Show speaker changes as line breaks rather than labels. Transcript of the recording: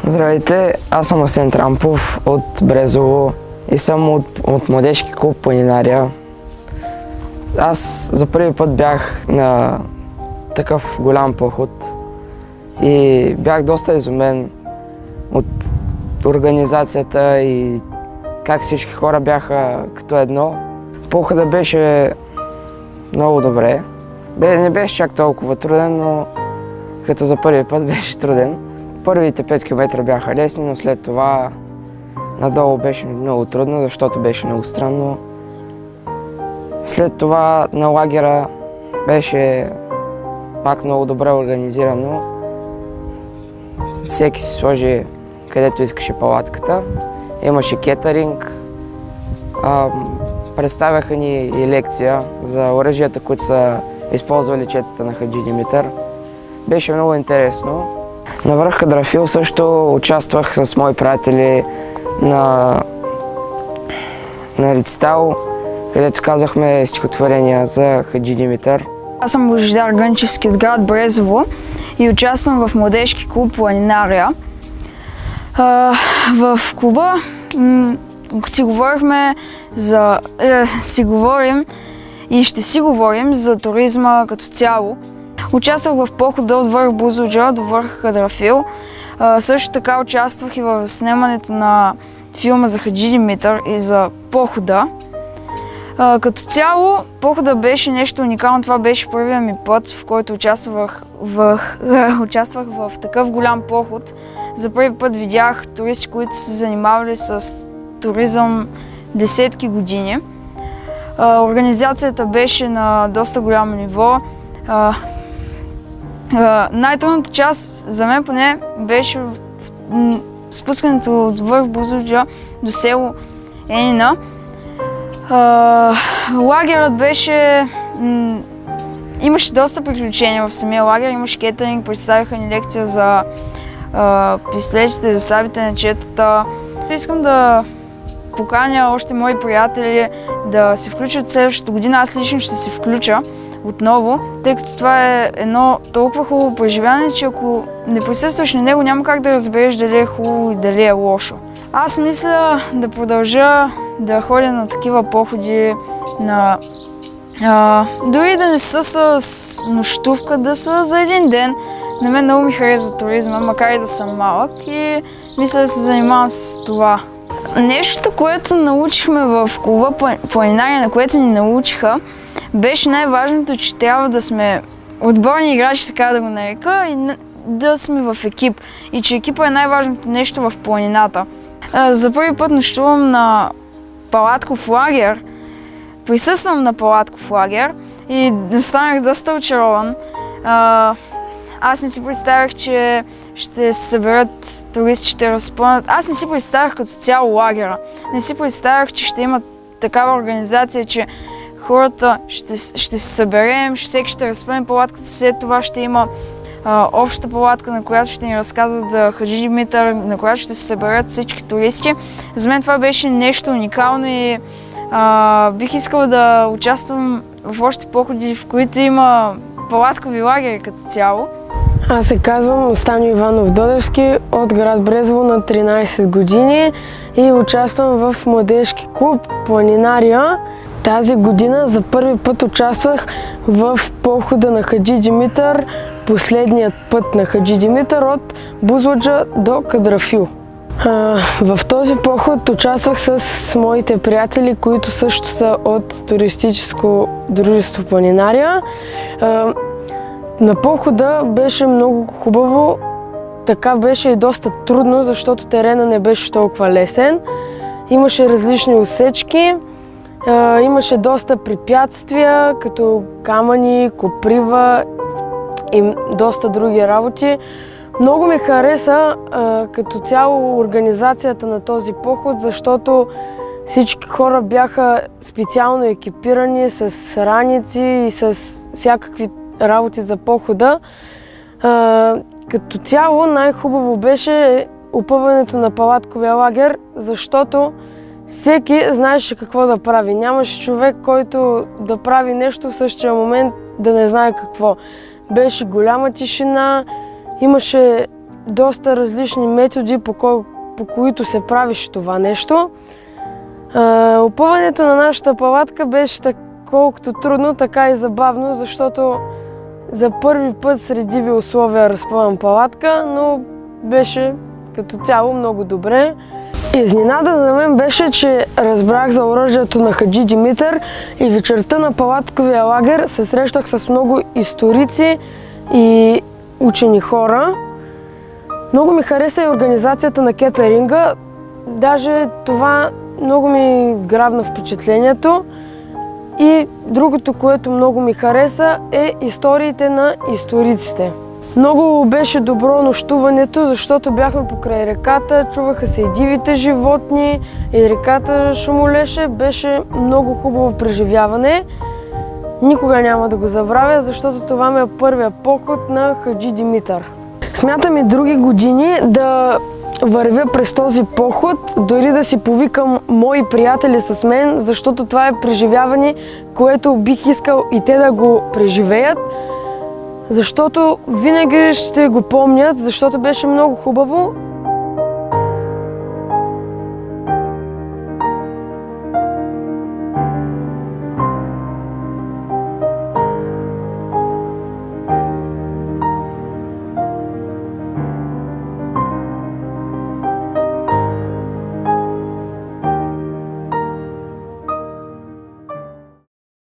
Здравейте, аз съм Асен Трампов от Брезово и съм от младежки клуб Планинария. Аз за първи път бях на такъв голям поход и бях доста изумен от организацията и как всички хора бяха като едно. Походът беше много добре. Не беше чак толкова труден, но като за първи път беше труден. Първите 5 км бяха лесни, но след това надолу беше много трудно, защото беше много странно. След това на лагера беше пак много добре организирано. Всеки си сложи където искаше палатката. Имаше кетеринг. Представяха ни и лекция за оръжията, които са използвали четата на Хаджи Димитър. Беше много интересно. На връх Кадрафил също участвах с мои приятели на рецитал, където казахме стихотворения за Хаджи Димитър.
Аз съм Божидар Гънчевски от град Брезово и участвам в младежки клуб Планинария. В клуба си говорим и ще си говорим за туризма като цяло. Участвах в похода от върх Бузлуджа до върх Кадрафил. Също така участвах и в снимането на филма за Хаджи Димитър и за похода. Като цяло, похода беше нещо уникално. Това беше първият ми път, в който участвах в такъв голям поход. За първи път видях туристи, които се занимавали с туризъм десетки години. Организацията беше на доста голямо ниво. Най-трудната част за мен поне беше спускането от върх Бузлуджа до село Енина. Лагерът беше... Имаше доста приключения в самия лагер, имаше кетеринг, представиха ни лекция за пистолетите, за сабите на четата. Искам да поканя още мои приятели да се включат следващата година. Аз лично ще се включа отново, тъй като това е едно толкова хубаво преживяване, че ако не присъстваш на него, няма как да разбереш дали е хубаво и дали е лошо. Аз мисля да продължа да ходя на такива походи, дори да не са с нощувка, да са за един ден. На мен много ми харесва туризма, макар и да съм малък, и мисля да се занимавам с това. Нещото, което научихме в клуба Планинария, на което ни научиха, беше най-важното, че трябва да сме отборни играчи, така да го нарека, и да сме в екип. И че екипа е най-важното нещо в планината. За първи път нощувам на палатков лагер, присъствам на палатков лагер и станах доста очарован. Аз не си представях, че ще се съберат туристи, ще разпънат. Аз не си представях като цяло лагера. Не си представях, че ще има такава организация, че хората ще се съберем, всеки ще разпъне палатката, след това ще има обща палатка, на която ще ни разказват за Хаджи Димитър, на която ще се съберат всички туристи. За мен това беше нещо уникално и бих искала да участвам в още походи, в които има палаткови лагери като цяло.
Аз се казвам Станю Иванов Додевски от град Брезово на 13 години и участвам в младежки клуб Планинария. Тази година за първи път участвах в похода на Хаджи Димитър, последният път на Хаджи Димитър от Бузлуджа до Кадрафил. В този поход участвах с моите приятели, които също са от туристическо дружество Планинария. На похода беше много хубаво, така беше и доста трудно, защото терена не беше толкова лесен. Имаше различни усечки, имаше доста препятствия, като камъни, коприва и доста други работи. Много ми хареса като цяло организацията на този поход, защото всички хора бяха специално екипирани с раници и с всякакви работи за похода. Като цяло най-хубаво беше опъването на палатковия лагер, защото всеки знаеше какво да прави. Нямаше човек, който да прави нещо в същия момент да не знае какво. Беше голяма тишина, имаше доста различни методи, по които се правиш това нещо. Опъването на нашата палатка беше колкото трудно, така и забавно, защото за първи път сред диви условия разпъвам палатка, но беше като цяло много добре. Изненада за мен беше, че разбрах за оръжието на Хаджи Димитър и вечерта на палатковия лагер се срещах с много историци и учени хора. Много ми хареса и организацията на кетеринга, даже това много ми грабна впечатлението. И другото, което много ми хареса, е историите на историците. Много беше добро нощуването, защото бяхме покрай реката, чуваха се и дивите животни и реката шумолеше. Беше много хубаво преживяване. Никога няма да го забравя, защото това ми е първия поход на Хаджи Димитър. Смятам и други години да вървя през този поход, дори да си повикам мои приятели с мен, защото това е преживяване, което бих искал и те да го преживеят, защото винаги ще го помнят, защото беше много хубаво